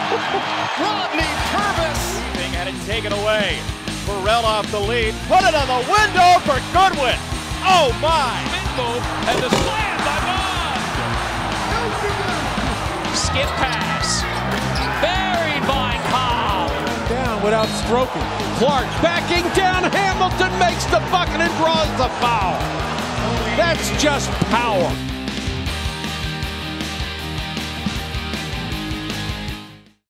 Rodney Purvis. Had it taken away. Burrell off the lead. Put it on the window for Goodwin. Oh my! Mid-move and the slam by Bond. Skip pass. Buried by Cobb. Down without stroking. Clark backing down. Hamilton makes the bucket and draws the foul. That's just power.